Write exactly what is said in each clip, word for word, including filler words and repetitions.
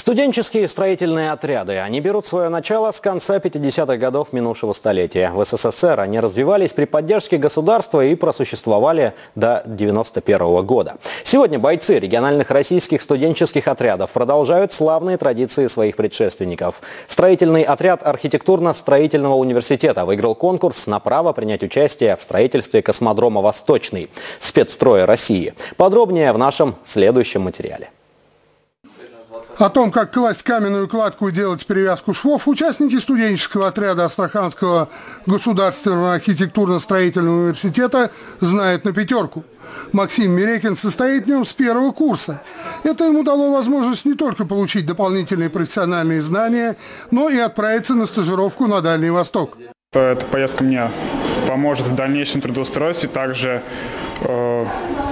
Студенческие строительные отряды. Они берут свое начало с конца пятидесятых годов минувшего столетия. В СССР они развивались при поддержке государства и просуществовали до девяносто первого года. Сегодня бойцы региональных российских студенческих отрядов продолжают славные традиции своих предшественников. Строительный отряд архитектурно-строительного университета выиграл конкурс на право принять участие в строительстве космодрома «Восточный» спецстроя России. Подробнее в нашем следующем материале. О том, как класть каменную кладку и делать перевязку швов, участники студенческого отряда Астраханского государственного архитектурно-строительного университета знают на пятерку. Максим Мерекин состоит в нем с первого курса. Это ему дало возможность не только получить дополнительные профессиональные знания, но и отправиться на стажировку на Дальний Восток. Эта поездка мне поможет в дальнейшем трудоустройстве, также э,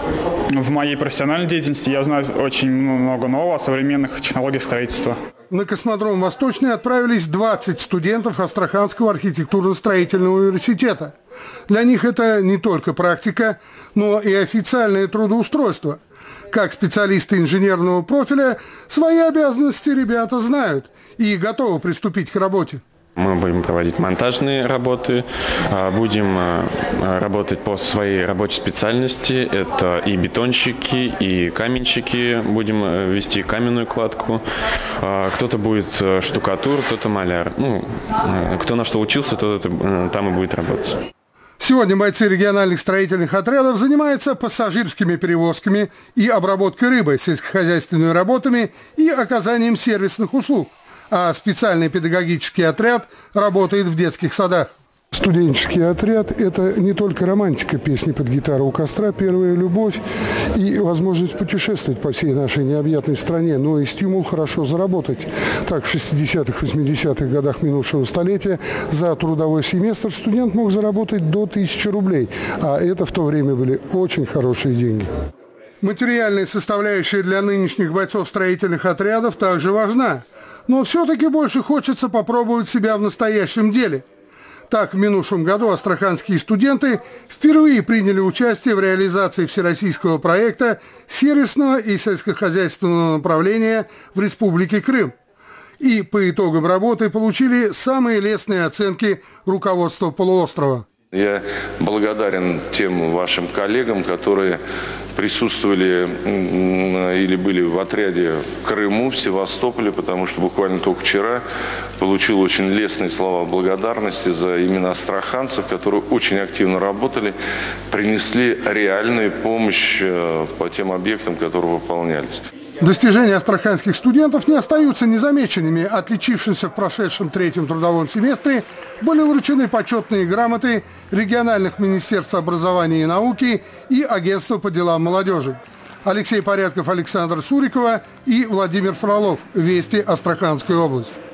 в моей профессиональной деятельности я узнаю очень много нового о современных технологиях строительства. На космодром «Восточный» отправились двадцать студентов Астраханского архитектурно-строительного университета. Для них это не только практика, но и официальное трудоустройство. Как специалисты инженерного профиля, свои обязанности ребята знают и готовы приступить к работе. Мы будем проводить монтажные работы, будем работать по своей рабочей специальности. Это и бетонщики, и каменщики. Будем вести каменную кладку. Кто-то будет штукатур, кто-то маляр. Ну, кто на что учился, тот там и будет работать. Сегодня бойцы региональных строительных отрядов занимаются пассажирскими перевозками и обработкой рыбы, сельскохозяйственными работами и оказанием сервисных услуг. А специальный педагогический отряд работает в детских садах. Студенческий отряд – это не только романтика песни под гитару у костра, первая любовь и возможность путешествовать по всей нашей необъятной стране, но и стимул хорошо заработать. Так, в шестидесятых-восьмидесятых годах минувшего столетия за трудовой семестр студент мог заработать до тысячи рублей, а это в то время были очень хорошие деньги. Материальная составляющая для нынешних бойцов строительных отрядов также важна. Но все-таки больше хочется попробовать себя в настоящем деле. Так, в минувшем году астраханские студенты впервые приняли участие в реализации всероссийского проекта сервисного и сельскохозяйственного направления в Республике Крым. И по итогам работы получили самые лестные оценки руководства полуострова. Я благодарен тем вашим коллегам, которые присутствовали или были в отряде в Крыму, в Севастополе, потому что буквально только вчера получил очень лестные слова благодарности за именно астраханцев, которые очень активно работали, принесли реальную помощь по тем объектам, которые выполнялись. Достижения астраханских студентов не остаются незамеченными. Отличившимся в прошедшем третьем трудовом семестре были вручены почетные грамоты региональных министерств образования и науки и Агентства по делам молодежи. Алексей Порядков, Александр Сурикова и Владимир Фролов. Вести, Астраханская область.